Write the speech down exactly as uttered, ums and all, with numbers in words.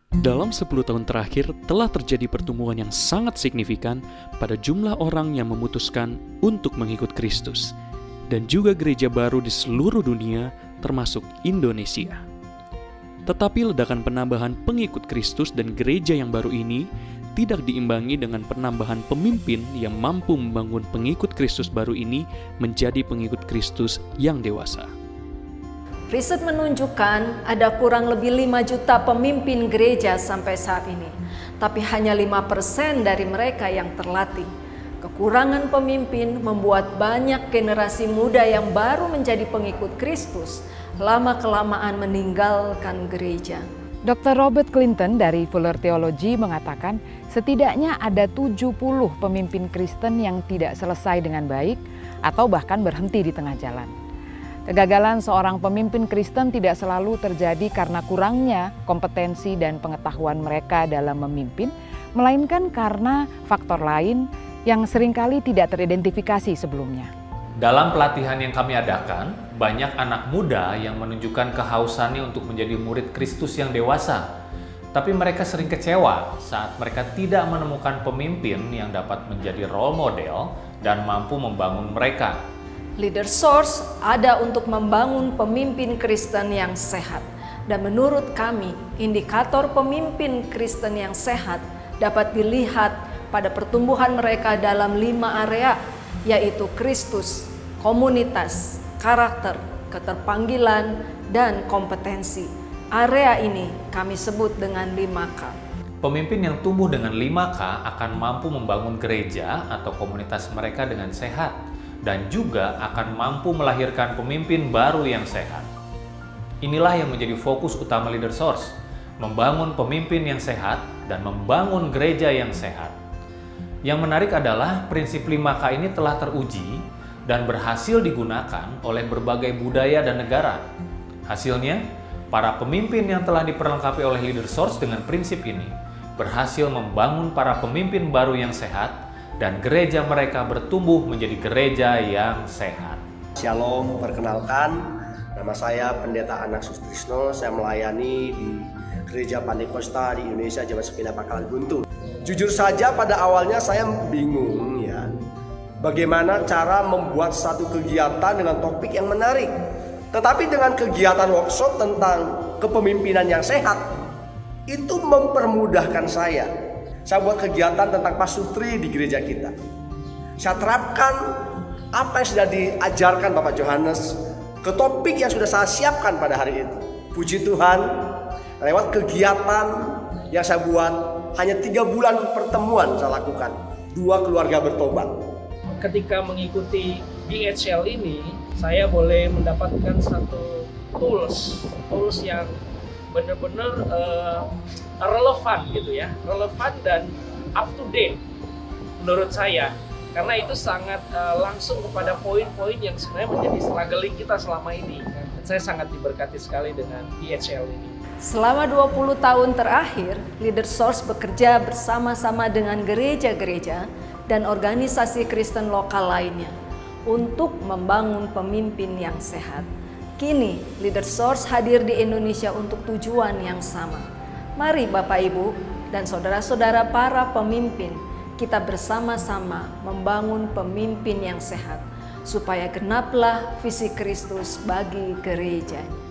Dalam sepuluh tahun terakhir telah terjadi pertumbuhan yang sangat signifikan pada jumlah orang yang memutuskan untuk mengikut Kristus, dan juga gereja baru di seluruh dunia termasuk Indonesia. Tetapi ledakan penambahan pengikut Kristus dan gereja yang baru ini tidak diimbangi dengan penambahan pemimpin yang mampu membangun pengikut Kristus baru ini menjadi pengikut Kristus yang dewasa. Riset menunjukkan ada kurang lebih lima juta pemimpin gereja sampai saat ini, tapi hanya lima persen dari mereka yang terlatih. Kekurangan pemimpin membuat banyak generasi muda yang baru menjadi pengikut Kristus lama-kelamaan meninggalkan gereja. dokter Robert Clinton dari Fuller Theology mengatakan setidaknya ada tujuh puluh pemimpin Kristen yang tidak selesai dengan baik atau bahkan berhenti di tengah jalan. Kegagalan seorang pemimpin Kristen tidak selalu terjadi karena kurangnya kompetensi dan pengetahuan mereka dalam memimpin, melainkan karena faktor lain yang seringkali tidak teridentifikasi sebelumnya. Dalam pelatihan yang kami adakan, banyak anak muda yang menunjukkan kehausannya untuk menjadi murid Kristus yang dewasa. Tapi mereka sering kecewa saat mereka tidak menemukan pemimpin yang dapat menjadi role model dan mampu membangun mereka. Leader Source ada untuk membangun pemimpin Kristen yang sehat. Dan menurut kami, indikator pemimpin Kristen yang sehat dapat dilihat pada pertumbuhan mereka dalam lima area, yaitu Kristus, komunitas, karakter, keterpanggilan, dan kompetensi. Area ini kami sebut dengan lima K. Pemimpin yang tumbuh dengan lima K akan mampu membangun gereja atau komunitas mereka dengan sehat, dan juga akan mampu melahirkan pemimpin baru yang sehat. Inilah yang menjadi fokus utama Leader Source, membangun pemimpin yang sehat dan membangun gereja yang sehat. Yang menarik adalah prinsip lima K ini telah teruji dan berhasil digunakan oleh berbagai budaya dan negara. Hasilnya, para pemimpin yang telah diperlengkapi oleh Leader Source dengan prinsip ini berhasil membangun para pemimpin baru yang sehat, dan gereja mereka bertumbuh menjadi gereja yang sehat. Shalom, perkenalkan, nama saya Pendeta Anak Sustrisno. Saya melayani di Gereja Pantekosta di Indonesia, Jawa Sepindah, Pangkalan Guntur. Jujur saja pada awalnya saya bingung ya, bagaimana cara membuat satu kegiatan dengan topik yang menarik. Tetapi dengan kegiatan workshop tentang kepemimpinan yang sehat, itu mempermudahkan saya. Saya buat kegiatan tentang pasutri di gereja kita. Saya terapkan apa yang sudah diajarkan Bapak Johannes ke topik yang sudah saya siapkan pada hari itu. Puji Tuhan, lewat kegiatan yang saya buat, hanya tiga bulan pertemuan saya lakukan. Dua keluarga bertobat. Ketika mengikuti B H L ini, saya boleh mendapatkan satu tools, tools yang benar-benar uh, relevan gitu ya, relevan dan up to date menurut saya, karena itu sangat uh, langsung kepada poin-poin yang sebenarnya menjadi struggling kita selama ini. Saya sangat diberkati sekali dengan B H L ini. Selama dua puluh tahun terakhir, Leader Source bekerja bersama-sama dengan gereja-gereja dan organisasi Kristen lokal lainnya untuk membangun pemimpin yang sehat. Kini, Leader Source hadir di Indonesia untuk tujuan yang sama. Mari Bapak Ibu dan saudara-saudara para pemimpin, kita bersama-sama membangun pemimpin yang sehat, supaya genaplah visi Kristus bagi gereja.